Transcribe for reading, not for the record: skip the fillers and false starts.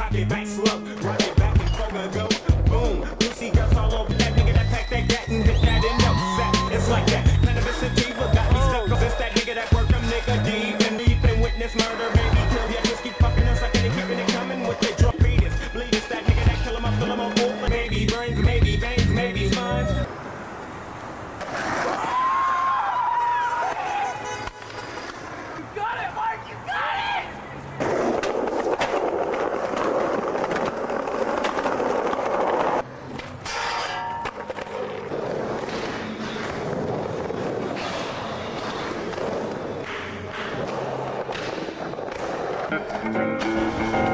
Rock it back slow, rock it back and forward go. Boom, you see girls all over that nigga that pack that gat and hit that in no sack. It's like that. Cannabis sativa got me stuck. Cause it's that nigga that work them nigga deep and deep and witness murder, baby. Kill ya, just keep fucking us like they keeping it coming with their drug beaters. Bleed us that nigga that kill him, I fill him up full for maybe brains, maybe veins, maybe spines. Thank you.